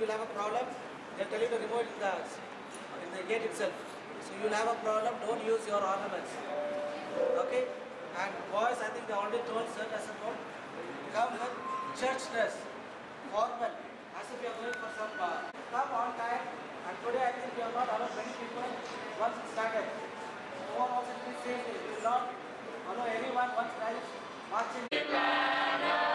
you will have a problem. They tell you to remove it in the gate itself. So you will have a problem. Don't use your ornaments. Okay? And boys, I think they already told sir as a note. Come with church dress, formal, as if you are going for some come on time. And today I think you are not allowed many people once it started. No one also did safety. You will not allow anyone once guys marching.